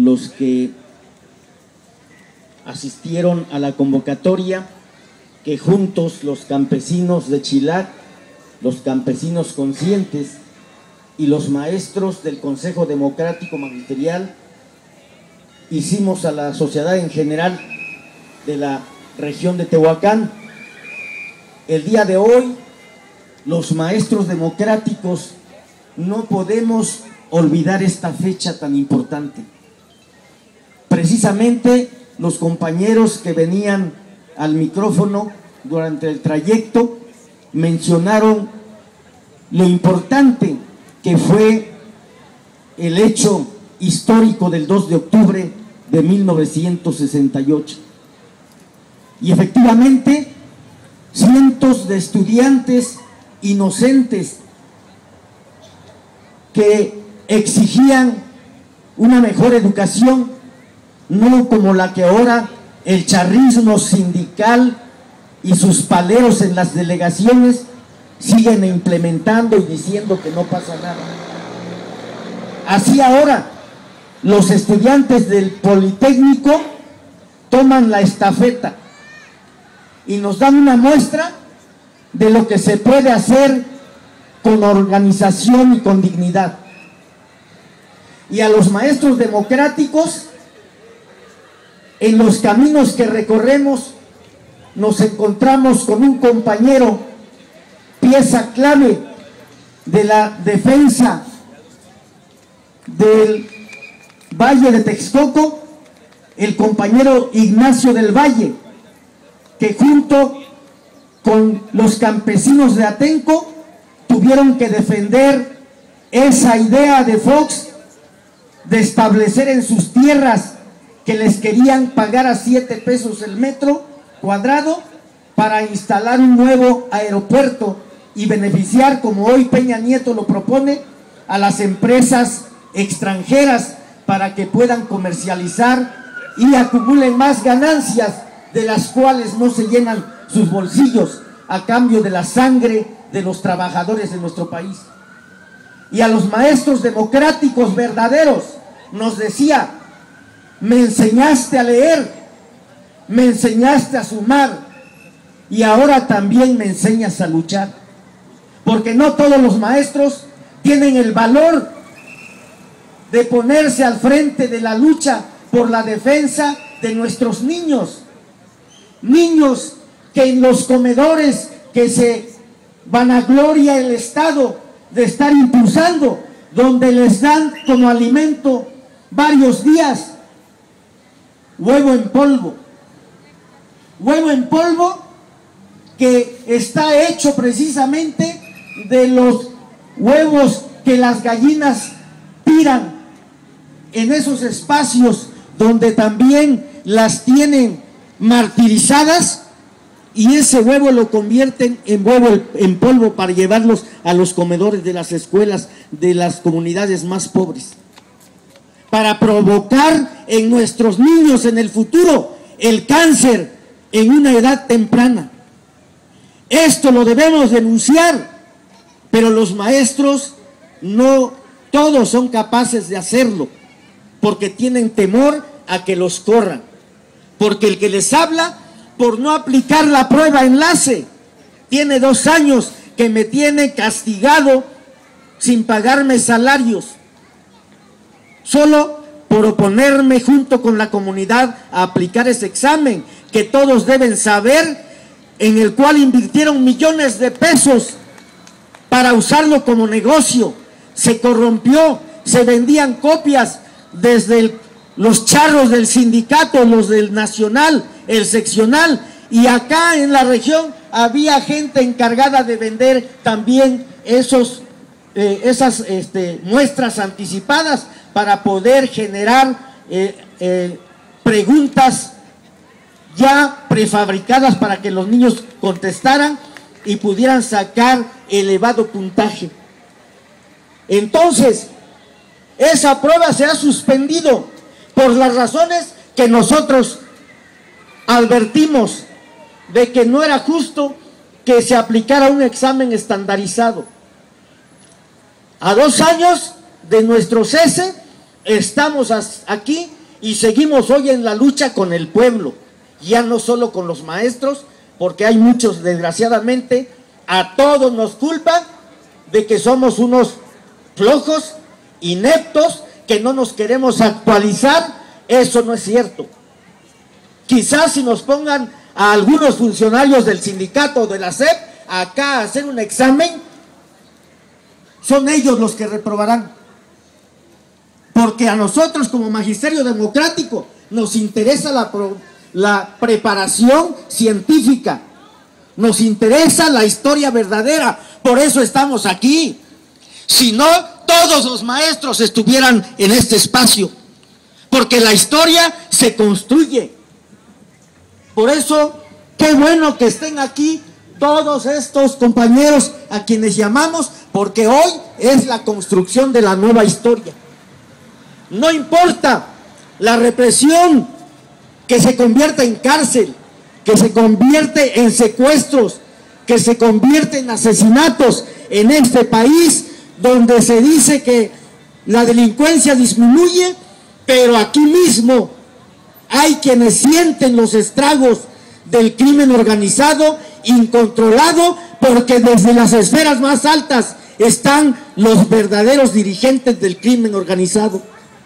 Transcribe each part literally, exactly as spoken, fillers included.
los que asistieron a la convocatoria, que juntos los campesinos de Chilac, los campesinos conscientes y los maestros del Consejo Democrático Magisterial hicimos a la sociedad en general de la región de Tehuacán. El día de hoy, los maestros democráticos no podemos olvidar esta fecha tan importante. Precisamente los compañeros que venían al micrófono durante el trayecto mencionaron lo importante que fue el hecho histórico del dos de octubre de mil novecientos sesenta y ocho. Y efectivamente, cientos de estudiantes inocentes que exigían una mejor educación, no como la que ahora el charrismo sindical y sus paleros en las delegaciones siguen implementando y diciendo que no pasa nada. Así ahora los estudiantes del Politécnico toman la estafeta y nos dan una muestra de lo que se puede hacer con organización y con dignidad. Y a los maestros democráticos, en los caminos que recorremos, nos encontramos con un compañero, pieza clave de la defensa del Valle de Texcoco, el compañero Ignacio del Valle, que junto con los campesinos de Atenco tuvieron que defender esa idea de Fox de establecer en sus tierras que les querían pagar a siete pesos el metro cuadrado para instalar un nuevo aeropuerto y beneficiar, como hoy Peña Nieto lo propone, a las empresas extranjeras para que puedan comercializar y acumulen más ganancias, de las cuales no se llenan sus bolsillos a cambio de la sangre de los trabajadores de nuestro país. Y a los maestros democráticos verdaderos nos decía: me enseñaste a leer, me enseñaste a sumar y ahora también me enseñas a luchar, porque no todos los maestros tienen el valor de ponerse al frente de la lucha por la defensa de nuestros niños, niños que en los comedores que se vanagloria el Estado de estar impulsando, donde les dan como alimento varios días huevo en polvo, huevo en polvo que está hecho precisamente de los huevos que las gallinas tiran en esos espacios donde también las tienen martirizadas, y ese huevo lo convierten en huevo en polvo para llevarlos a los comedores de las escuelas de las comunidades más pobres, para provocar en nuestros niños en el futuro el cáncer en una edad temprana. Esto lo debemos denunciar, pero los maestros no todos son capaces de hacerlo, porque tienen temor a que los corran, porque el que les habla, por no aplicar la prueba enlace, tiene dos años que me tiene castigado sin pagarme salarios, solo por oponerme junto con la comunidad a aplicar ese examen que todos deben saber, en el cual invirtieron millones de pesos para usarlo como negocio. Se corrompió, se vendían copias desde el, los charros del sindicato, los del nacional, el seccional, y acá en la región había gente encargada de vender también esos, eh, esas este, muestras anticipadas para poder generar eh, eh, preguntas ya prefabricadas para que los niños contestaran y pudieran sacar elevado puntaje. Entonces, esa prueba se ha suspendido por las razones que nosotros advertimos de que no era justo que se aplicara un examen estandarizado. A dos años de nuestro cese, estamos aquí y seguimos hoy en la lucha con el pueblo, ya no solo con los maestros, porque hay muchos, desgraciadamente, a todos nos culpan de que somos unos flojos, ineptos, que no nos queremos actualizar. Eso no es cierto. Quizás si nos pongan a algunos funcionarios del sindicato o de la S E P acá a hacer un examen, son ellos los que reprobarán. Porque a nosotros como Magisterio Democrático nos interesa la, la preparación científica, nos interesa la historia verdadera, por eso estamos aquí. Si no, todos los maestros estuvieran en este espacio, porque la historia se construye. Por eso, qué bueno que estén aquí todos estos compañeros a quienes llamamos, porque hoy es la construcción de la nueva historia. No importa la represión que se convierta en cárcel, que se convierte en secuestros, que se convierte en asesinatos en este país, donde se dice que la delincuencia disminuye, pero aquí mismo hay quienes sienten los estragos del crimen organizado, incontrolado, porque desde las esferas más altas están los verdaderos dirigentes del crimen organizado.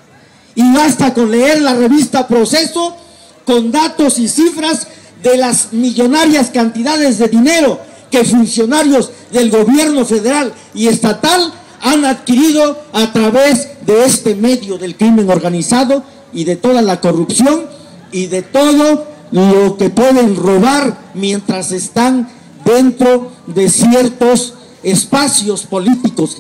Y basta con leer la revista Proceso, con datos y cifras de las millonarias cantidades de dinero que funcionarios del gobierno federal y estatal han adquirido a través de este medio del crimen organizado y de toda la corrupción y de todo lo que pueden robar mientras están dentro de ciertos espacios políticos,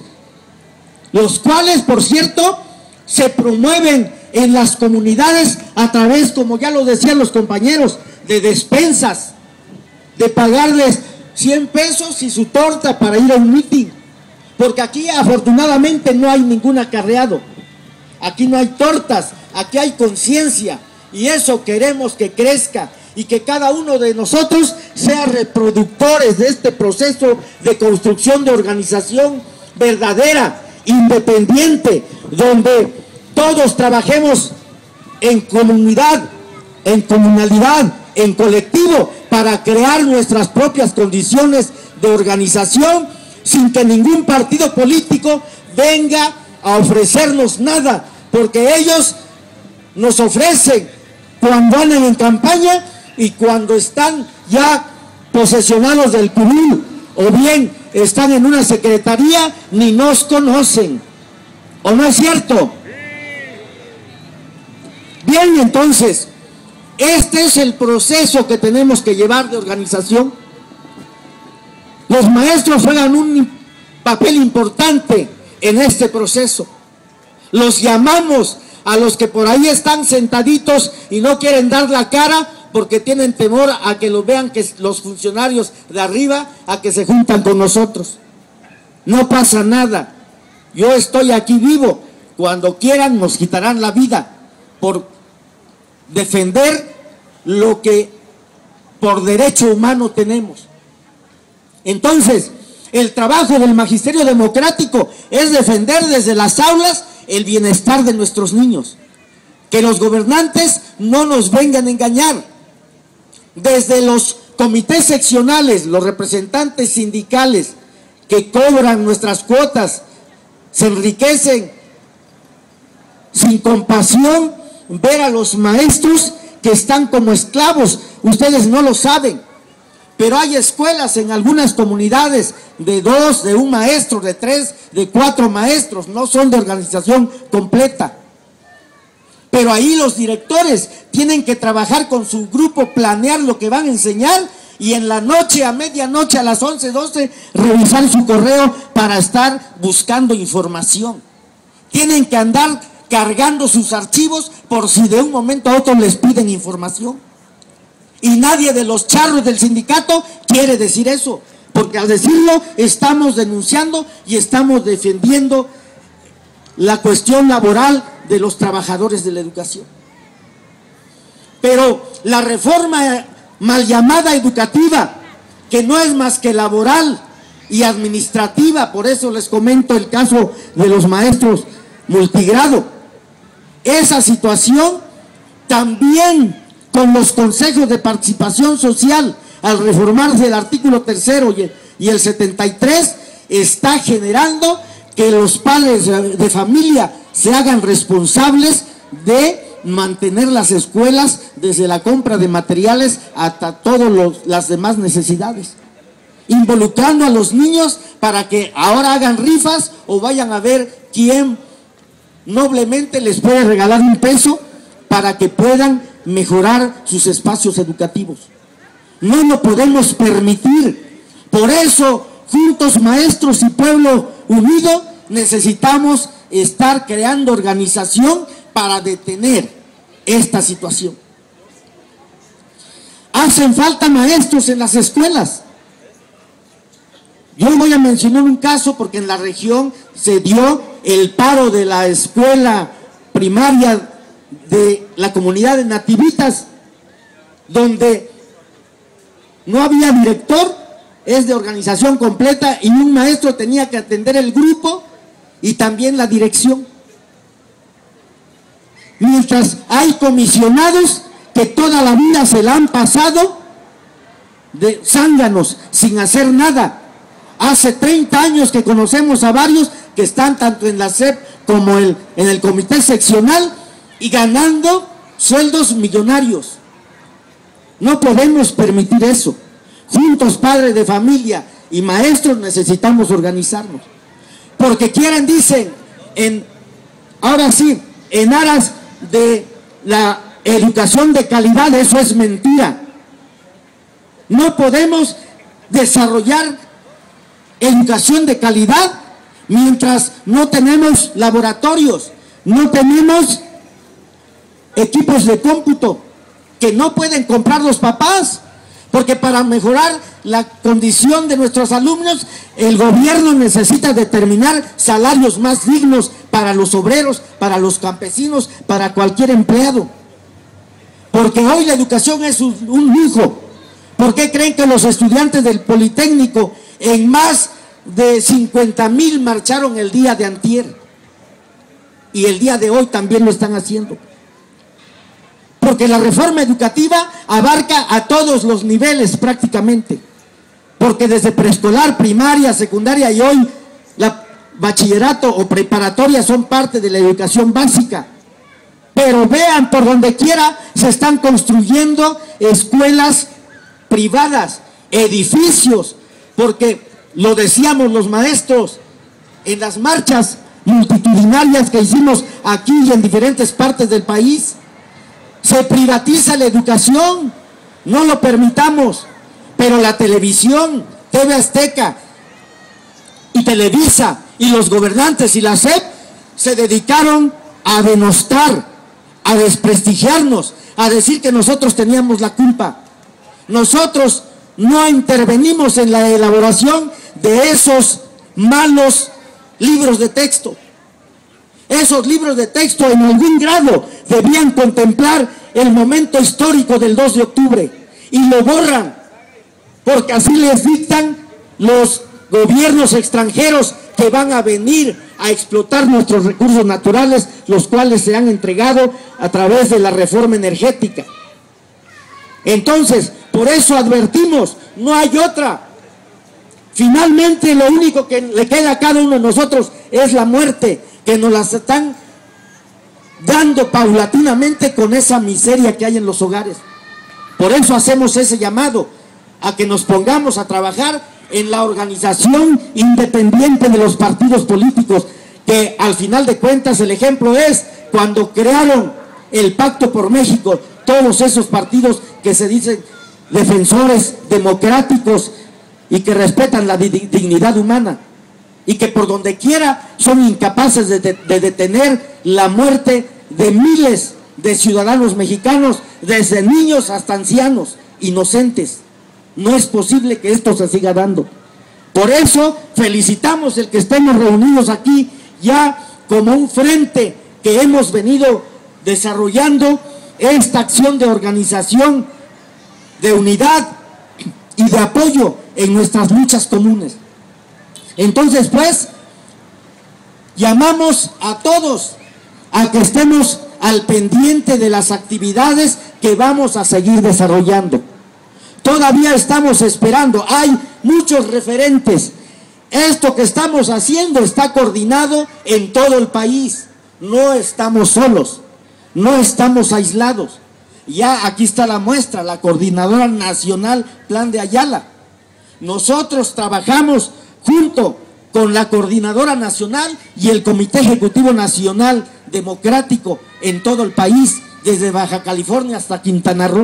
los cuales, por cierto, se promueven en las comunidades a través, como ya lo decían los compañeros, de despensas, de pagarles cien pesos y su torta para ir a un mitin, porque aquí afortunadamente no hay ningún acarreado, aquí no hay tortas, aquí hay conciencia, y eso queremos que crezca y que cada uno de nosotros sea reproductores de este proceso de construcción de organización verdadera, independiente, donde todos trabajemos en comunidad, en comunalidad, en colectivo, para crear nuestras propias condiciones de organización, sin que ningún partido político venga a ofrecernos nada, porque ellos nos ofrecen cuando andan en campaña y cuando están ya posesionados del curul, o bien están en una secretaría, ni nos conocen. ¿O no es cierto? Bien, entonces, este es el proceso que tenemos que llevar de organización. Los maestros juegan un papel importante en este proceso. Los llamamos a los que por ahí están sentaditos y no quieren dar la cara porque tienen temor a que los vean que los funcionarios de arriba, a que se juntan con nosotros. No pasa nada. Yo estoy aquí vivo. Cuando quieran nos quitarán la vida por defender lo que por derecho humano tenemos. Entonces, el trabajo del Magisterio Democrático es defender desde las aulas el bienestar de nuestros niños. Que los gobernantes no nos vengan a engañar. Desde los comités seccionales, los representantes sindicales que cobran nuestras cuotas, se enriquecen sin compasión, ver a los maestros que están como esclavos. Ustedes no lo saben, pero hay escuelas en algunas comunidades de dos, de un maestro, de tres, de cuatro maestros, no son de organización completa. Pero ahí los directores tienen que trabajar con su grupo, planear lo que van a enseñar y en la noche, a medianoche, a las once, doce, revisar su correo para estar buscando información. Tienen que andar cargando sus archivos por si de un momento a otro les piden información. Y nadie de los charros del sindicato quiere decir eso, porque al decirlo estamos denunciando y estamos defendiendo la cuestión laboral de los trabajadores de la educación. Pero la reforma mal llamada educativa, que no es más que laboral y administrativa, por eso les comento el caso de los maestros multigrado, esa situación también con los consejos de participación social, al reformarse el artículo tercero y el, y el setenta y tres, está generando que los padres de familia se hagan responsables de mantener las escuelas desde la compra de materiales hasta todas las demás necesidades, involucrando a los niños para que ahora hagan rifas o vayan a ver quién noblemente les puede regalar un peso para que puedan mejorar sus espacios educativos. No lo podemos permitir. Por eso, juntos, maestros y pueblo unido, necesitamos estar creando organización para detener esta situación. Hacen falta maestros en las escuelas. Yo voy a mencionar un caso porque en la región se dio el paro de la escuela primaria de la comunidad de Nativitas, donde no había director, es de organización completa, y un maestro tenía que atender el grupo y también la dirección. Mientras hay comisionados que toda la vida se la han pasado de zánganos sin hacer nada. Hace treinta años que conocemos a varios que están tanto en la S E P como el, en el comité seccional y ganando sueldos millonarios. No podemos permitir eso. Juntos, padres de familia y maestros, necesitamos organizarnos. Porque quieren, dicen, en, ahora sí, en aras de la educación de calidad, eso es mentira. No podemos desarrollar educación de calidad mientras no tenemos laboratorios, no tenemos equipos de cómputo que no pueden comprar los papás, porque para mejorar la condición de nuestros alumnos, el gobierno necesita determinar salarios más dignos para los obreros, para los campesinos, para cualquier empleado. Porque hoy la educación es un, un lujo. ¿Por qué creen que los estudiantes del Politécnico en más de cincuenta mil marcharon el día de antier? Y el día de hoy también lo están haciendo. Porque la reforma educativa abarca a todos los niveles prácticamente. Porque desde preescolar, primaria, secundaria y hoy la bachillerato o preparatoria son parte de la educación básica. Pero vean, por donde quiera se están construyendo escuelas privadas, edificios, porque lo decíamos los maestros en las marchas multitudinarias que hicimos aquí y en diferentes partes del país. Se privatiza la educación, no lo permitamos, pero la televisión, T V Azteca y Televisa y los gobernantes y la S E P se dedicaron a denostar, a desprestigiarnos, a decir que nosotros teníamos la culpa. Nosotros no intervenimos en la elaboración de esos malos libros de texto. Esos libros de texto en algún grado debían contemplar el momento histórico del dos de octubre y lo borran, porque así les dictan los gobiernos extranjeros que van a venir a explotar nuestros recursos naturales, los cuales se han entregado a través de la reforma energética. Entonces, por eso advertimos, no hay otra. Finalmente, lo único que le queda a cada uno de nosotros es la muerte, que nos la están dando paulatinamente con esa miseria que hay en los hogares. Por eso hacemos ese llamado a que nos pongamos a trabajar en la organización independiente de los partidos políticos, que al final de cuentas el ejemplo es cuando crearon el Pacto por México, todos esos partidos que se dicen defensores democráticos y que respetan la dignidad humana, y que por donde quiera son incapaces de, de, de detener la muerte de miles de ciudadanos mexicanos, desde niños hasta ancianos, inocentes. No es posible que esto se siga dando. Por eso felicitamos el que estemos reunidos aquí ya como un frente que hemos venido desarrollando esta acción de organización, de unidad y de apoyo en nuestras luchas comunes. Entonces, pues, llamamos a todos a que estemos al pendiente de las actividades que vamos a seguir desarrollando. Todavía estamos esperando, hay muchos referentes. Esto que estamos haciendo está coordinado en todo el país. No estamos solos, no estamos aislados. Ya aquí está la muestra, la Coordinadora Nacional Plan de Ayala. Nosotros trabajamos junto con la Coordinadora Nacional y el Comité Ejecutivo Nacional Democrático en todo el país, desde Baja California hasta Quintana Roo.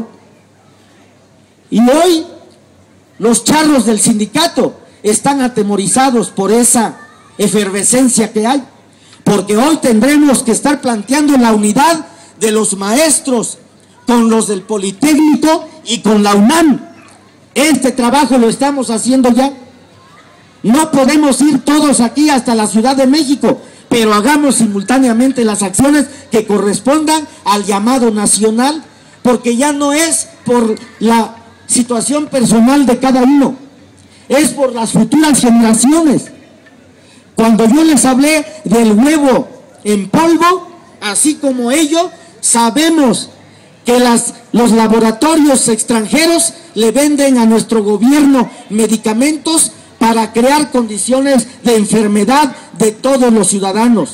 Y hoy los charros del sindicato están atemorizados por esa efervescencia que hay, porque hoy tendremos que estar planteando la unidad de los maestros con los del Politécnico y con la UNAM. Este trabajo lo estamos haciendo ya. No podemos ir todos aquí hasta la Ciudad de México, pero hagamos simultáneamente las acciones que correspondan al llamado nacional, porque ya no es por la situación personal de cada uno, es por las futuras generaciones. Cuando yo les hablé del huevo en polvo, así como ello, sabemos que las, los laboratorios extranjeros le venden a nuestro gobierno medicamentos para crear condiciones de enfermedad de todos los ciudadanos.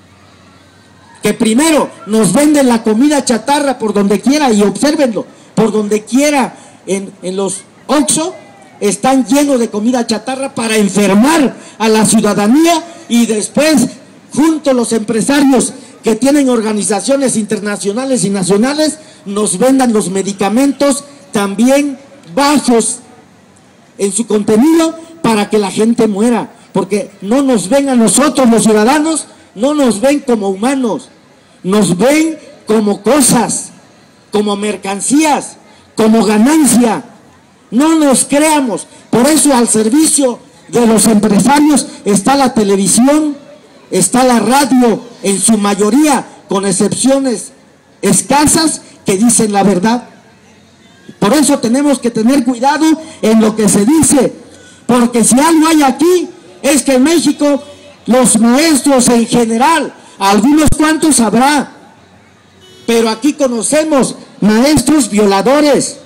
Que primero nos venden la comida chatarra por donde quiera, y obsérvenlo, por donde quiera en, en los Oxxo están llenos de comida chatarra para enfermar a la ciudadanía, y después junto a los empresarios que tienen organizaciones internacionales y nacionales nos vendan los medicamentos también bajos en su contenido para que la gente muera, porque no nos ven a nosotros los ciudadanos, no nos ven como humanos, nos ven como cosas, como mercancías, como ganancia. No nos creamos. Por eso al servicio de los empresarios está la televisión, está la radio, en su mayoría, con excepciones escasas, que dicen la verdad. Por eso tenemos que tener cuidado en lo que se dice, porque si algo hay aquí, es que en México los maestros en general, algunos cuantos habrá, pero aquí conocemos maestros violadores,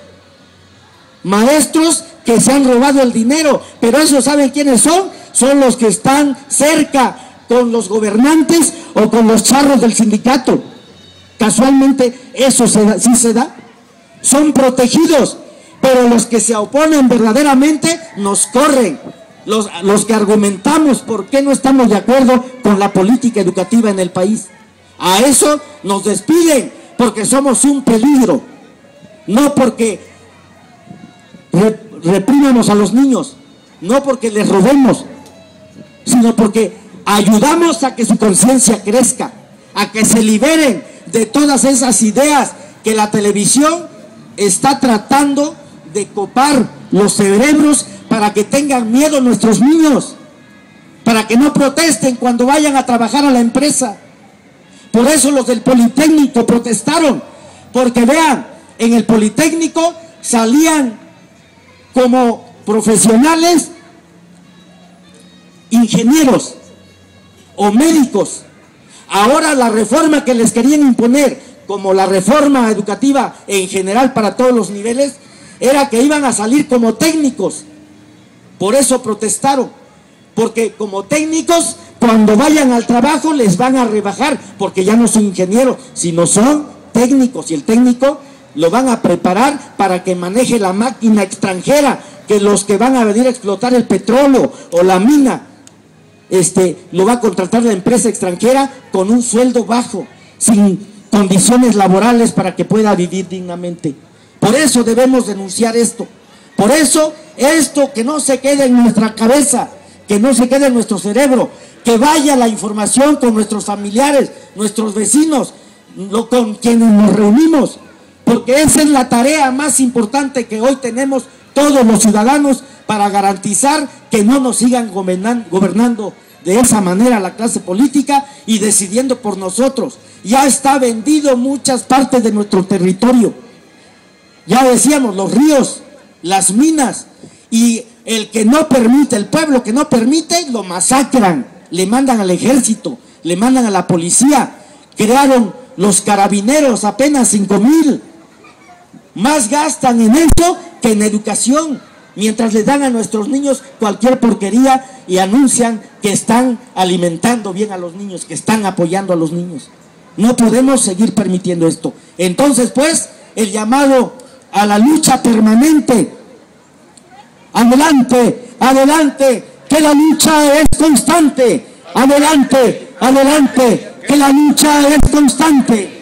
maestros que se han robado el dinero, pero eso ¿saben quiénes son? Son los que están cerca con los gobernantes o con los charros del sindicato. Casualmente eso se da, sí se da, son protegidos, pero los que se oponen verdaderamente nos corren. Los, los que argumentamos por qué no estamos de acuerdo con la política educativa en el país, a eso nos despiden, porque somos un peligro, no porque reprimamos a los niños, no porque les robemos, sino porque ayudamos a que su conciencia crezca, a que se liberen de todas esas ideas que la televisión está tratando de copar los cerebros para que tengan miedo nuestros niños, para que no protesten cuando vayan a trabajar a la empresa. Por eso los del Politécnico protestaron, porque vean, en el Politécnico salían como profesionales ingenieros o médicos. Ahora la reforma que les querían imponer, como la reforma educativa en general para todos los niveles, era que iban a salir como técnicos. Por eso protestaron, porque como técnicos cuando vayan al trabajo les van a rebajar, porque ya no son ingenieros, sino son técnicos, y el técnico lo van a preparar para que maneje la máquina extranjera, que los que van a venir a explotar el petróleo o la mina, este, lo va a contratar la empresa extranjera con un sueldo bajo, sin condiciones laborales para que pueda vivir dignamente. Por eso debemos denunciar esto. Por eso esto que no se quede en nuestra cabeza, que no se quede en nuestro cerebro, que vaya la información con nuestros familiares, nuestros vecinos, lo, con quienes nos reunimos, porque esa es la tarea más importante que hoy tenemos todos los ciudadanos para garantizar que no nos sigan gobernan, gobernando de esa manera la clase política y decidiendo por nosotros. Ya está vendido muchas partes de nuestro territorio. Ya decíamos, los ríos, las minas, y el que no permite, el pueblo que no permite, lo masacran, le mandan al ejército, le mandan a la policía. Crearon los carabineros apenas cinco mil. Más gastan en eso que en educación, mientras les dan a nuestros niños cualquier porquería y anuncian que están alimentando bien a los niños, que están apoyando a los niños. No podemos seguir permitiendo esto. Entonces, pues, el llamado a la lucha permanente. Adelante, adelante, que la lucha es constante. Adelante, adelante, que la lucha es constante.